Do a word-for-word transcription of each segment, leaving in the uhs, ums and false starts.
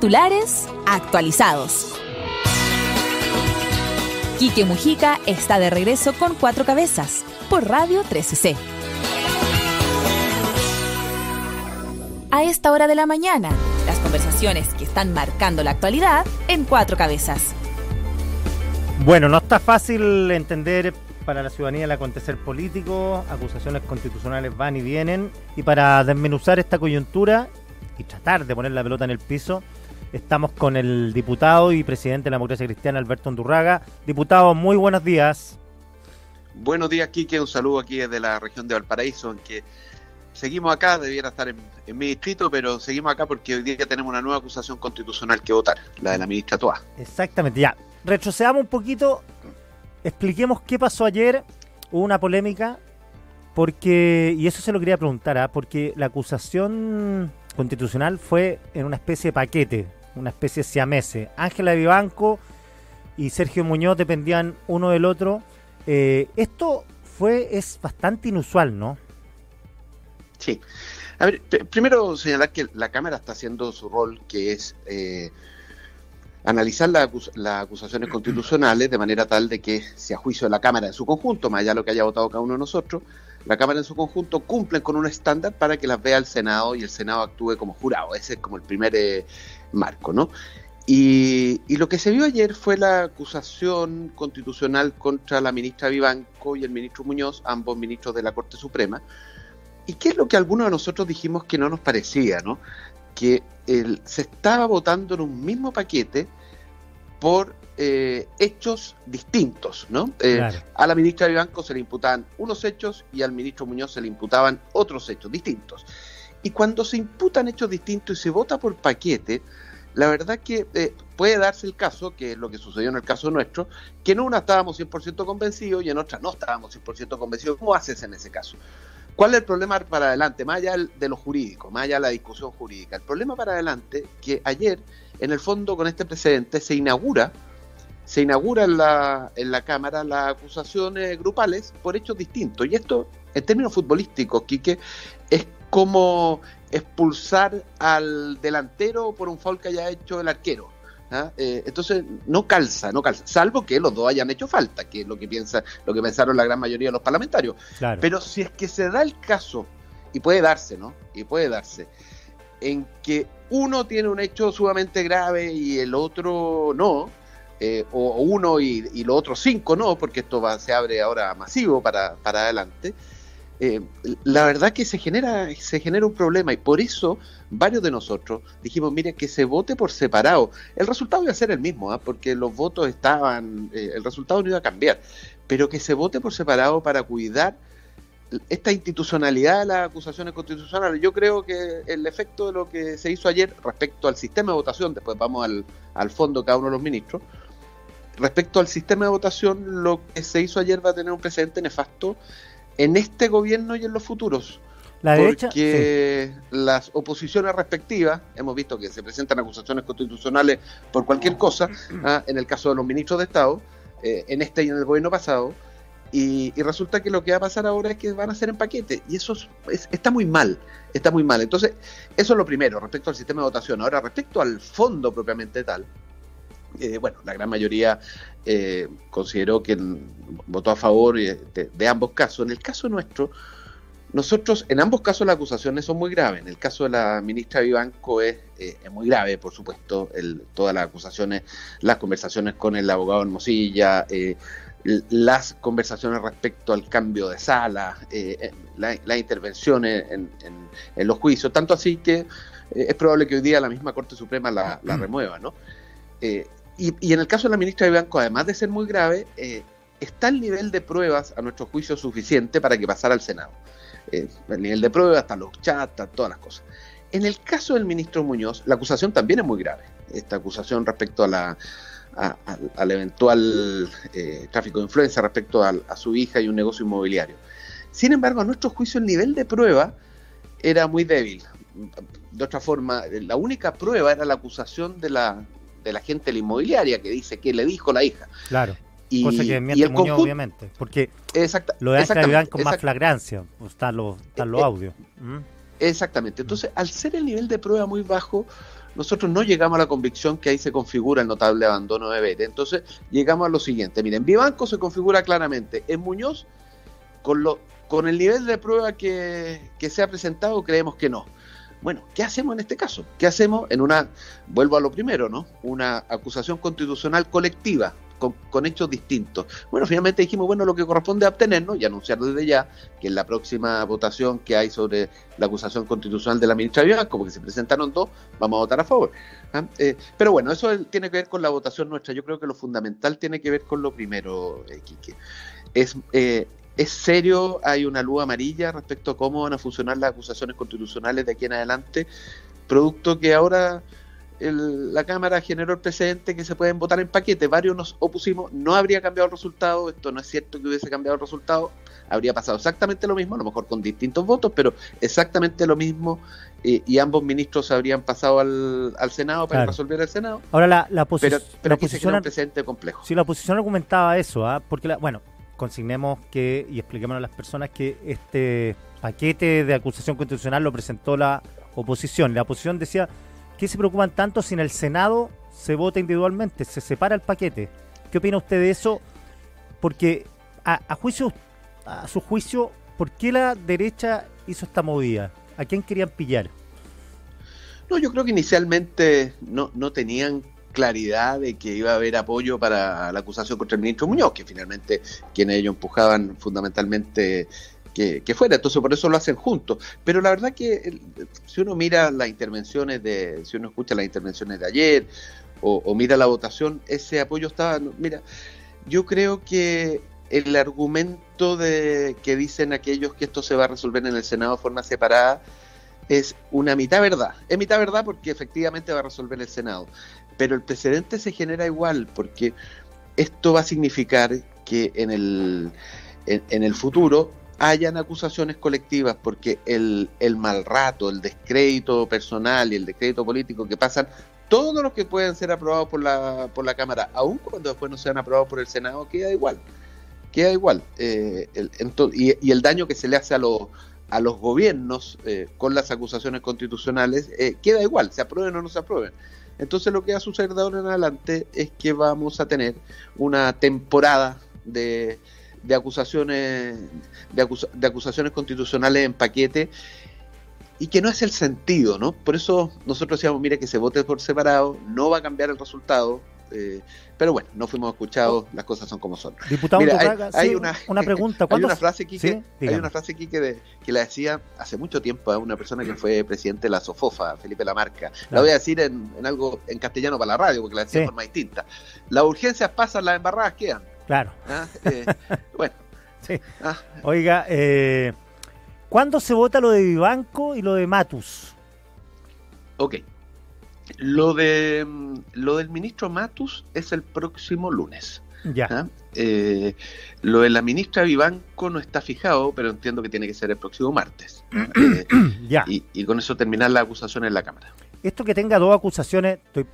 Titulares actualizados. Quique Mujica está de regreso con Cuatro Cabezas por Radio trece C. A esta hora de la mañana, las conversaciones que están marcando la actualidad en Cuatro Cabezas. Bueno, no está fácil entender para la ciudadanía el acontecer político, acusaciones constitucionales van y vienen, y para desmenuzar esta coyuntura y tratar de poner la pelota en el piso, estamos con el diputado y presidente de la Democracia Cristiana, Alberto Undurraga. Diputado, muy buenos días. Buenos días, Quique, un saludo aquí desde la región de Valparaíso, en que seguimos acá, debiera estar en, en mi distrito, pero seguimos acá porque hoy día tenemos una nueva acusación constitucional que votar, la de la ministra Toá. Exactamente, ya. Retrocedamos un poquito, expliquemos qué pasó ayer. Hubo una polémica, porque, y eso se lo quería preguntar, ¿eh? porque la acusación constitucional fue en una especie de paquete, una especie de siamese. Ángela Vivanco y Sergio Muñoz dependían uno del otro. Eh, esto fue, es bastante inusual, ¿no? Sí. A ver, p- primero señalar que la Cámara está haciendo su rol, que es eh, analizar la acus- las acusaciones constitucionales de manera tal de que, si a juicio de la Cámara en su conjunto, más allá de lo que haya votado cada uno de nosotros, la Cámara en su conjunto cumplen con un estándar para que las vea el Senado y el Senado actúe como jurado. Ese es como el primer eh, marco, ¿no? Y, y lo que se vio ayer fue la acusación constitucional contra la ministra Vivanco y el ministro Muñoz, ambos ministros de la Corte Suprema. ¿Y qué es lo que algunos de nosotros dijimos que no nos parecía, ¿no? Que el, se estaba votando en un mismo paquete por eh, hechos distintos, ¿no? Eh, Claro. A la ministra Vivanco se le imputaban unos hechos y al ministro Muñoz se le imputaban otros hechos distintos. Y cuando se imputan hechos distintos y se vota por paquete, la verdad que eh, puede darse el caso, que es lo que sucedió en el caso nuestro, que en una estábamos cien por ciento convencidos y en otra no estábamos cien por ciento convencidos. ¿Cómo haces en ese caso? ¿Cuál es el problema para adelante? Más allá de lo jurídico, más allá de la discusión jurídica. El problema para adelante, que ayer, en el fondo, con este precedente, se inaugura, se inaugura en la, en la Cámara las acusaciones grupales por hechos distintos. Y esto, en términos futbolísticos, Quique, es como expulsar al delantero por un foul que haya hecho el arquero. ¿Ah? Eh, entonces no calza, no calza, salvo que los dos hayan hecho falta, que es lo que piensa, lo que pensaron la gran mayoría de los parlamentarios. Claro. Pero si es que se da el caso, y puede darse, ¿no? Y puede darse, en que uno tiene un hecho sumamente grave y el otro no, eh, o, o uno y, y los otros cinco no, porque esto va, se abre ahora masivo para, para adelante. Eh, la verdad que se genera se genera un problema y por eso varios de nosotros dijimos, mire, que se vote por separado. El resultado iba a ser el mismo, ¿eh? porque los votos estaban, eh, el resultado no iba a cambiar, pero que se vote por separado para cuidar esta institucionalidad de las acusaciones constitucionales. Yo creo que el efecto de lo que se hizo ayer respecto al sistema de votación, después vamos al, al fondo de cada uno de los ministros, respecto al sistema de votación, lo que se hizo ayer va a tener un precedente nefasto en este gobierno y en los futuros. La derecha, porque sí. las oposiciones respectivas, hemos visto que se presentan acusaciones constitucionales por cualquier cosa, ¿ah? En el caso de los ministros de Estado, eh, en este y en el gobierno pasado, y, y resulta que lo que va a pasar ahora es que van a ser en paquete, y eso es, es, está muy mal, está muy mal. Entonces, eso es lo primero, respecto al sistema de votación. Ahora, respecto al fondo propiamente tal, Eh, bueno, la gran mayoría eh, consideró que votó a favor de, de ambos casos. En el caso nuestro, nosotros, en ambos casos las acusaciones son muy graves. En el caso de la ministra Vivanco es, eh, es muy grave, por supuesto, el, todas las acusaciones, las conversaciones con el abogado Hermosilla, eh, las conversaciones respecto al cambio de sala, eh, las la intervenciones en, en, en los juicios, tanto así que eh, es probable que hoy día la misma Corte Suprema la, la remueva, ¿no? Eh, Y, y en el caso de la ministra Vivanco, además de ser muy grave, eh, está el nivel de pruebas a nuestro juicio suficiente para que pasara al Senado. Eh, el nivel de pruebas, hasta los chats, hasta todas las cosas. En el caso del ministro Muñoz, la acusación también es muy grave. Esta acusación respecto a la, a, a, al eventual eh, tráfico de influencia, respecto a, a su hija y un negocio inmobiliario. Sin embargo, a nuestro juicio el nivel de prueba era muy débil. De otra forma, la única prueba era la acusación de la de la gente de la inmobiliaria que dice que le dijo la hija. Claro. Y, cosa que miente y el Muñoz, conjunto, obviamente, porque exacta, lo de Ángela Vivanco con más exact, flagrancia, pues están los, están los eh, audios. ¿Mm? Exactamente. Entonces, al ser el nivel de prueba muy bajo, nosotros no llegamos a la convicción que ahí se configura el notable abandono de deberes. Entonces, llegamos a lo siguiente. Miren, en Vivanco se configura claramente. En Muñoz, con, lo, con el nivel de prueba que, que se ha presentado, creemos que no. Bueno, ¿qué hacemos en este caso? ¿Qué hacemos en una, vuelvo a lo primero, ¿no? Una acusación constitucional colectiva, con, con hechos distintos? Bueno, finalmente dijimos, bueno, lo que corresponde es abstenernos y anunciar desde ya que en la próxima votación que hay sobre la acusación constitucional de la ministra Vivanco, porque se presentaron dos, vamos a votar a favor. ¿Ah? Eh, pero bueno, eso tiene que ver con la votación nuestra. Yo creo que lo fundamental tiene que ver con lo primero, eh, Quique. Es... Eh, ¿Es serio? ¿Hay una luz amarilla respecto a cómo van a funcionar las acusaciones constitucionales de aquí en adelante? Producto que ahora el, la Cámara generó el precedente que se pueden votar en paquete. Varios nos opusimos, no habría cambiado el resultado. Esto no es cierto que hubiese cambiado el resultado. Habría pasado exactamente lo mismo, a lo mejor con distintos votos, pero exactamente lo mismo. Eh, y ambos ministros habrían pasado al, al Senado para claro. resolver el Senado. Ahora la, la, posi pero, pero la aquí posición... se crea un precedente complejo. Sí, la oposición argumentaba eso, ¿ah? Porque, la, bueno... consignemos que y expliquemos a las personas que este paquete de acusación constitucional lo presentó la oposición. La oposición decía que se preocupan tanto si en el Senado se vota individualmente, se separa el paquete. ¿Qué opina usted de eso? Porque a, a juicio, a su juicio, ¿por qué la derecha hizo esta movida? ¿A quién querían pillar? No, yo creo que inicialmente no, no tenían claridad de que iba a haber apoyo para la acusación contra el ministro Muñoz, que finalmente quienes ellos empujaban fundamentalmente que, que fuera, entonces por eso lo hacen juntos. Pero la verdad que el, si uno mira las intervenciones de, si uno escucha las intervenciones de ayer o, o mira la votación, ese apoyo estaba, mira, yo creo que el argumento de que dicen aquellos que esto se va a resolver en el Senado de forma separada es una mitad verdad, es mitad verdad porque efectivamente va a resolver el Senado, pero el precedente se genera igual, porque esto va a significar que en el, en, en el futuro hayan acusaciones colectivas, porque el, el mal rato, el descrédito personal y el descrédito político que pasan todos los que pueden ser aprobados por la, por la Cámara, aun cuando después no sean aprobados por el Senado, queda igual, queda igual. Eh, el, ento, y, y el daño que se le hace a los a los gobiernos eh, con las acusaciones constitucionales eh, queda igual, se aprueben o no se aprueben. Entonces lo que va a suceder de ahora en adelante es que vamos a tener una temporada de, de acusaciones de, acusa, de acusaciones constitucionales en paquete, y que no es el sentido, ¿no? Por eso nosotros decíamos, mire, que se vote por separado, no va a cambiar el resultado, eh, pero bueno, no fuimos escuchados, las cosas son como son. Diputado Mira, hay, Braga, hay sí, una, una pregunta. Hay una frase, Quique, ¿Sí? hay una frase, Quique, de, que la decía hace mucho tiempo a una persona que fue presidente de la SOFOFA, Felipe Lamarca. Claro. La voy a decir en, en algo en castellano para la radio, porque la decía sí. de forma distinta. Las urgencias pasan, las embarradas quedan. Claro. ¿Ah? Eh, bueno. Sí. ¿Ah? Oiga, eh, ¿cuándo se vota lo de Vivanco y lo de Matus? Ok. Lo de lo del ministro Matus es el próximo lunes. Ya. ¿Ah? Eh, lo de la ministra Vivanco no está fijado, pero entiendo que tiene que ser el próximo martes. Eh, ya. Y, y con eso terminar la acusación en la Cámara. Esto que tenga dos acusaciones, estoy,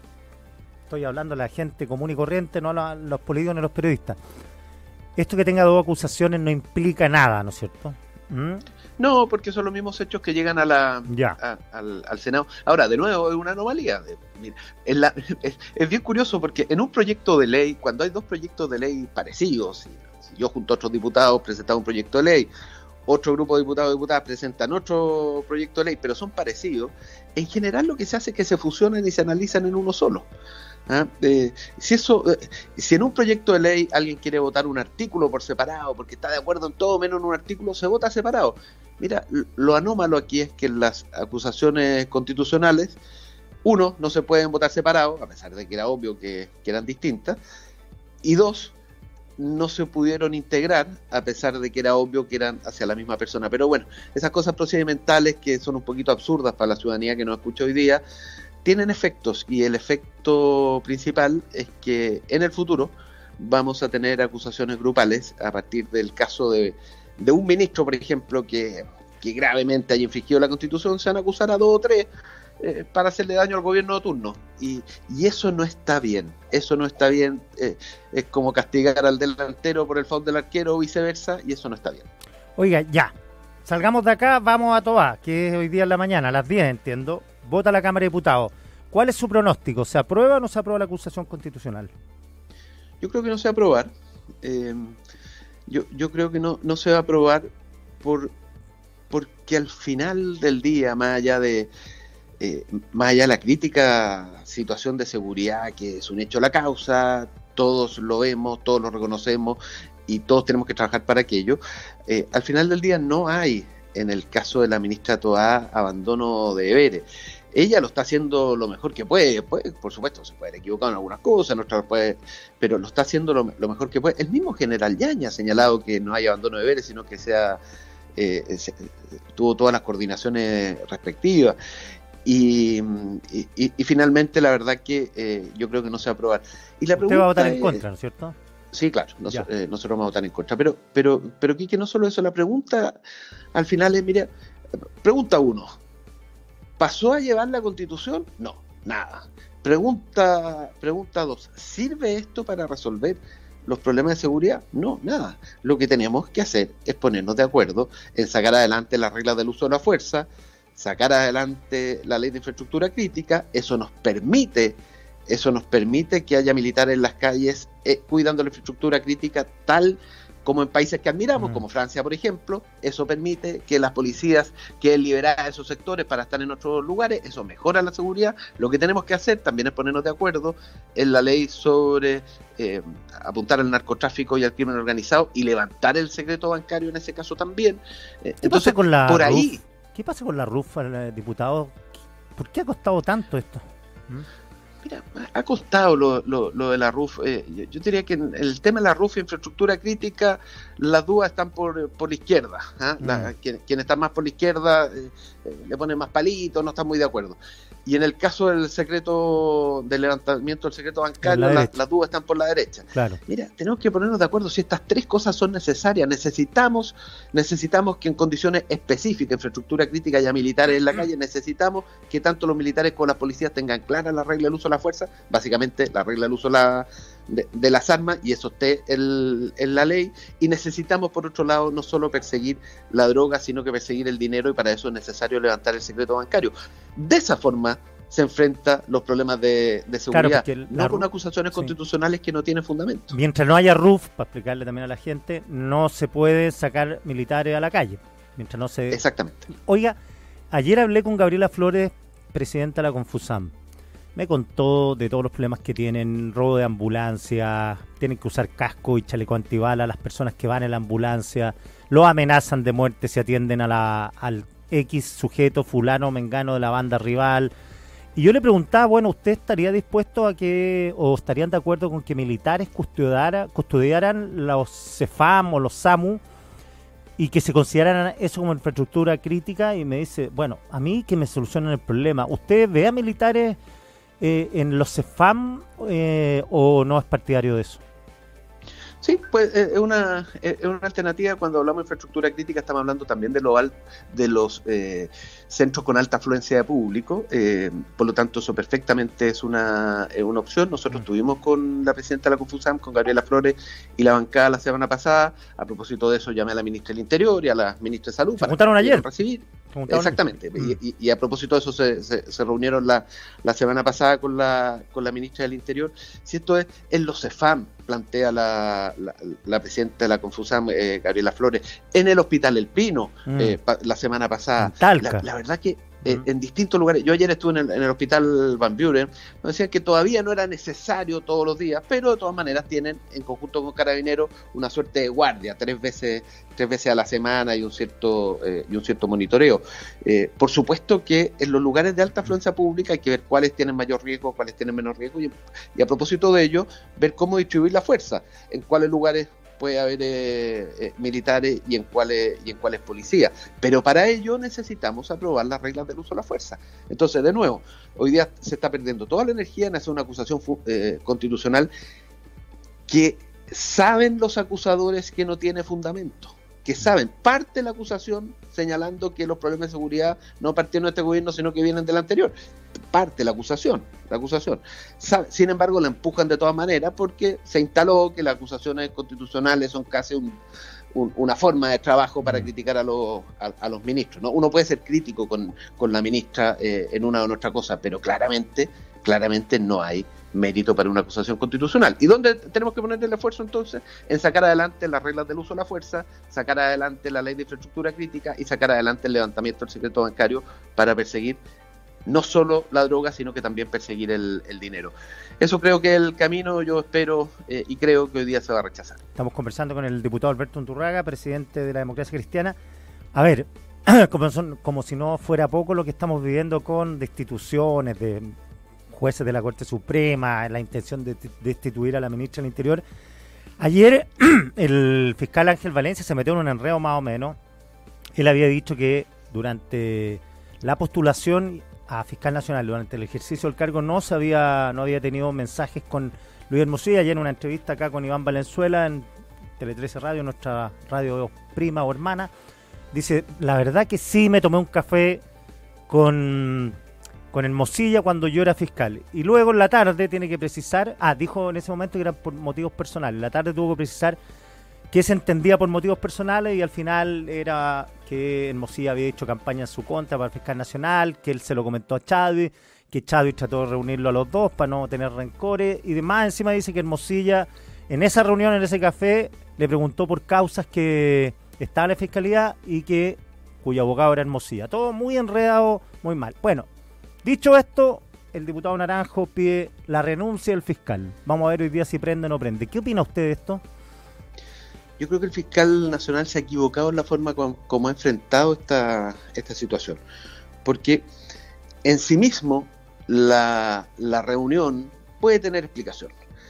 estoy hablando a la gente común y corriente, no a los políticos ni a los periodistas. Esto que tenga dos acusaciones no implica nada, ¿no es cierto? ¿Mm? No, porque son los mismos hechos que llegan a la a, al, al Senado. Ahora, de nuevo, es una anomalía. Mira, es, la, es, es bien curioso porque en un proyecto de ley, cuando hay dos proyectos de ley parecidos, si, si yo junto a otros diputados presentamos un proyecto de ley, otro grupo de diputados y diputadas presentan otro proyecto de ley, pero son parecidos, en general lo que se hace es que se fusionan y se analizan en uno solo. ¿Ah? Eh, si eso, eh, si en un proyecto de ley alguien quiere votar un artículo por separado porque está de acuerdo en todo menos en un artículo, se vota separado. Mira, lo anómalo aquí es que en las acusaciones constitucionales, uno, no se pueden votar separados, a pesar de que era obvio que, que eran distintas, y dos, no se pudieron integrar, a pesar de que era obvio que eran hacia la misma persona. Pero bueno, esas cosas procedimentales que son un poquito absurdas para la ciudadanía que nos escucha hoy día, tienen efectos, y el efecto principal es que en el futuro vamos a tener acusaciones grupales a partir del caso de, de un ministro, por ejemplo, que, que gravemente haya infringido la Constitución. Se van a acusar a dos o tres eh, para hacerle daño al gobierno de turno, y, y eso no está bien, eso no está bien, eh, es como castigar al delantero por el foul del arquero o viceversa, y eso no está bien. Oiga, ya, salgamos de acá, vamos a Toa, que es hoy día en la mañana, a las diez, entiendo. Vota la Cámara de Diputados. ¿Cuál es su pronóstico? ¿Se aprueba o no se aprueba la acusación constitucional? Yo creo que no se va a aprobar. Eh, yo, yo creo que no, no se va a aprobar por, porque al final del día, más allá de eh, más allá de la crítica situación de seguridad, que es un hecho la causa, todos lo vemos, todos lo reconocemos y todos tenemos que trabajar para aquello, eh, al final del día no hay, en el caso de la ministra Toá, abandono de deberes. Ella lo está haciendo lo mejor que puede, puede por supuesto, se puede haber equivocado en algunas cosas, en puede, pero lo está haciendo lo, lo mejor que puede. El mismo general Yaña ha señalado que no hay abandono de deberes, sino que sea eh, se, tuvo todas las coordinaciones respectivas. Y, y, y finalmente, la verdad que eh, yo creo que no se va a aprobar. Y la Usted va a votar en es, contra, ¿no es cierto? Sí, claro, nos, eh, nosotros vamos a votar en contra. Pero, pero, pero Quique, no solo eso, la pregunta al final es, mira, pregunta uno, ¿pasó a llevar la Constitución? No, nada. Pregunta, pregunta dos, ¿sirve esto para resolver los problemas de seguridad? No, nada. Lo que tenemos que hacer es ponernos de acuerdo en sacar adelante las reglas del uso de la fuerza, sacar adelante la ley de infraestructura crítica. Eso nos permite, eso nos permite que haya militares en las calles eh, cuidando la infraestructura crítica tal como en países que admiramos, mm. como Francia, por ejemplo. Eso permite que las policías queden liberadas de esos sectores para estar en otros lugares. Eso mejora la seguridad. Lo que tenemos que hacer también es ponernos de acuerdo en la ley sobre eh, apuntar al narcotráfico y al crimen organizado y levantar el secreto bancario en ese caso también. Eh, ¿Qué entonces, pasa con la por R U F? ahí... ¿Qué pasa con la R U F, el diputado? ¿Por qué ha costado tanto esto? ¿Mm? Mira, ha costado lo, lo, lo de la R U F. Eh, yo, yo diría que en el tema de la R U F, infraestructura crítica, las dudas están por, por la izquierda. ¿eh? Mm. La, quien, quien está más por la izquierda eh, eh, le pone más palitos, no está muy de acuerdo. Y en el caso del secreto, del levantamiento del secreto bancario, la las dudas están por la derecha. Claro. Mira, tenemos que ponernos de acuerdo si estas tres cosas son necesarias. Necesitamos, necesitamos que en condiciones específicas, infraestructura crítica y a militares en la calle, necesitamos que tanto los militares como las policías tengan clara la regla del uso de la fuerza, básicamente la regla del uso de, la, de, de las armas, y eso esté en, en la ley. Y necesitamos, por otro lado, no solo perseguir la droga, sino que perseguir el dinero, y para eso es necesario levantar el secreto bancario. De esa forma se enfrenta los problemas de, de seguridad, claro, no con acusaciones sí. constitucionales que no tienen fundamento. Mientras no haya R U F, para explicarle también a la gente, no se puede sacar militares a la calle. Mientras no se... Exactamente. Oiga, ayer hablé con Gabriela Flores, presidenta de la Confusam. Me contó de todos los problemas que tienen, robo de ambulancia, tienen que usar casco y chaleco antibalas las personas que van en la ambulancia, lo amenazan de muerte si atienden a la, al X sujeto fulano mengano de la banda rival. Y yo le preguntaba, bueno, ¿usted estaría dispuesto a que, o estarían de acuerdo con que militares custodiara, custodiaran los CEFAM o los SAMU y que se consideraran eso como infraestructura crítica? Y me dice, bueno, a mí que me solucionen el problema. ¿Usted ve a militares eh, en los CEFAM eh, o no es partidario de eso? Sí, pues es una, es una alternativa. Cuando hablamos de infraestructura crítica estamos hablando también de, lo al, de los eh, centros con alta afluencia de público, eh, por lo tanto eso perfectamente es una, es una opción. Nosotros estuvimos con la presidenta de la Confusam, con Gabriela Flores y la bancada la semana pasada. A propósito de eso llamé a la ministra del Interior y a la ministra de Salud. ¿Se juntaron ayer? Recibir. ¿Se Exactamente, mm. y, y, y a propósito de eso se, se, se reunieron la, la semana pasada con la, con la ministra del Interior. Si esto es en los CEFAM, plantea la, la, la presidenta de la Confusam, eh, Gabriela Flores, en el Hospital El Pino, mm. eh, pa, la semana pasada. La, la verdad que eh, mm. en distintos lugares, yo ayer estuve en el, en el Hospital Van Buren, me decían que todavía no era necesario todos los días, pero de todas maneras tienen, en conjunto con Carabineros, una suerte de guardia, tres veces, tres veces a la semana y un cierto, eh, y un cierto monitoreo. Eh, por supuesto que en los lugares de alta afluencia pública hay que ver cuáles tienen mayor riesgo, cuáles tienen menos riesgo, y, y a propósito de ello, ver cómo distribuir la fuerza, en cuáles lugares puede haber eh, eh, militares y en cuáles y en cuáles policías. Pero para ello necesitamos aprobar las reglas del uso de la fuerza. Entonces, de nuevo, hoy día se está perdiendo toda la energía en hacer una acusación eh, constitucional que saben los acusadores que no tiene fundamento, que saben, parte la acusación señalando que los problemas de seguridad no partieron de este gobierno, sino que vienen del anterior. Parte la acusación, la acusación. Sin embargo, la empujan de todas maneras porque se instaló que las acusaciones constitucionales son casi un, un, una forma de trabajo para criticar a los, a, a los ministros, ¿no? Uno puede ser crítico con, con la ministra eh, en una o en otra cosa, pero claramente, claramente no hay mérito para una acusación constitucional. ¿Y dónde tenemos que poner el esfuerzo entonces? En sacar adelante las reglas del uso de la fuerza, sacar adelante la ley de infraestructura crítica y sacar adelante el levantamiento del secreto bancario para perseguir no solo la droga, sino que también perseguir el, el dinero. Eso creo que es el camino, yo espero eh, y creo que hoy día se va a rechazar. Estamos conversando con el diputado Alberto Unturraga, presidente de la Democracia Cristiana. A ver, como, son, como si no fuera poco lo que estamos viviendo con destituciones de jueces de la Corte Suprema, la intención de destituir a la ministra del Interior. Ayer el fiscal Ángel Valencia se metió en un enredo más o menos. Él había dicho que durante la postulación a fiscal nacional, durante el ejercicio del cargo, no se había, no había tenido mensajes con Luis Hermosilla. Ayer en una entrevista acá con Iván Valenzuela en Tele trece Radio, nuestra radio prima o hermana, dice, la verdad que sí me tomé un café con... con Hermosilla cuando yo era fiscal. Y luego en la tarde tiene que precisar, ah, dijo en ese momento que era por motivos personales, en la tarde tuvo que precisar que se entendía por motivos personales y al final era que Hermosilla había hecho campaña en su contra para el fiscal nacional, que él se lo comentó a Chadwick, que Chadwick trató de reunirlo a los dos para no tener rencores y demás. Encima dice que Hermosilla en esa reunión, en ese café, le preguntó por causas que estaba en la fiscalía y que cuyo abogado era Hermosilla. Todo muy enredado, muy mal. Bueno, dicho esto, el diputado Naranjo pide la renuncia del fiscal. Vamos a ver hoy día si prende o no prende. ¿Qué opina usted de esto? Yo creo que el fiscal nacional se ha equivocado en la forma como, como ha enfrentado esta, esta situación. Porque en sí mismo la, la reunión puede tener explicación.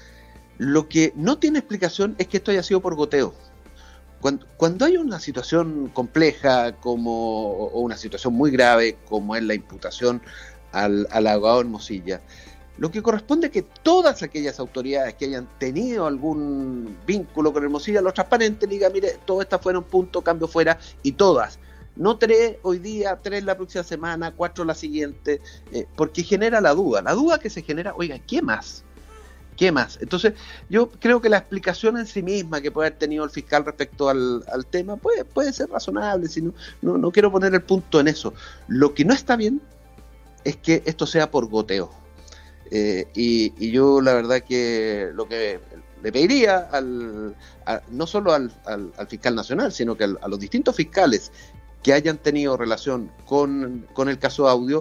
Lo que no tiene explicación es que esto haya sido por goteo. Cuando, cuando hay una situación compleja como, o una situación muy grave como es la imputación al, al abogado Hermosilla, lo que corresponde es que todas aquellas autoridades que hayan tenido algún vínculo con Hermosilla lo transparenten y digan, mire, todas estas fueron punto, cambio fuera, y todas. No tres hoy día, tres la próxima semana, cuatro la siguiente, eh, porque genera la duda. La duda que se genera, oiga, ¿qué más? ¿Qué más? Entonces, yo creo que la explicación en sí misma que puede haber tenido el fiscal respecto al, al tema puede, puede ser razonable, si no, no, no quiero poner el punto en eso. Lo que no está bien es que esto sea por goteo. Eh, y, y yo la verdad que lo que le pediría al, a, no solo al, al, al fiscal nacional, sino que al, a los distintos fiscales que hayan tenido relación con, con el caso Audio,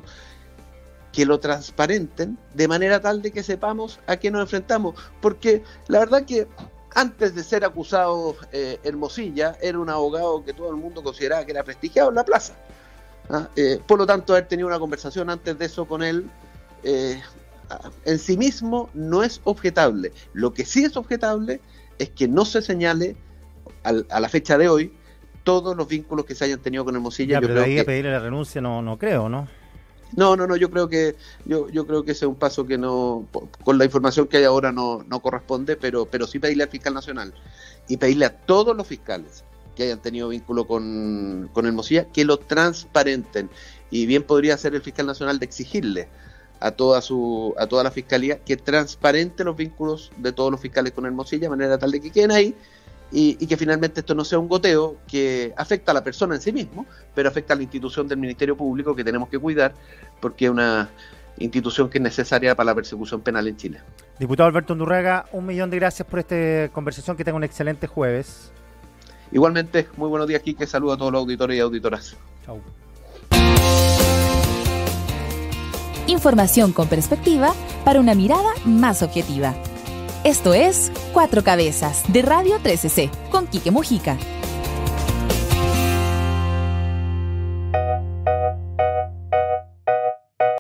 que lo transparenten de manera tal de que sepamos a qué nos enfrentamos, porque la verdad que antes de ser acusado eh, Hermosilla era un abogado que todo el mundo consideraba que era prestigiado en la plaza, ¿ah? Eh, por lo tanto haber tenido una conversación antes de eso con él eh, en sí mismo no es objetable. Lo que sí es objetable es que no se señale al, a la fecha de hoy todos los vínculos que se hayan tenido con Hermosilla. Ya, yo pero creo de ahí que... a pedirle la renuncia no, no creo, ¿no? No, no, no, yo creo que yo, yo creo que ese es un paso que no, con la información que hay ahora no, no corresponde, pero, pero sí pedirle al fiscal nacional y pedirle a todos los fiscales que hayan tenido vínculo con, con Hermosilla que lo transparenten. Y bien podría ser el fiscal nacional de exigirle a toda su, a toda la fiscalía que transparente los vínculos de todos los fiscales con Hermosilla de manera tal de que queden ahí. Y, y que finalmente esto no sea un goteo que afecta a la persona en sí mismo, pero afecta a la institución del Ministerio Público que tenemos que cuidar porque es una institución que es necesaria para la persecución penal en Chile. Diputado Alberto Unturraga, un millón de gracias por esta conversación, que tenga un excelente jueves. Igualmente, muy buenos días, Quique, saludos a todos los auditores y auditoras. Chau. Información con perspectiva para una mirada más objetiva. Esto es Cuatro Cabezas, de Radio trece C, con Quique Mujica.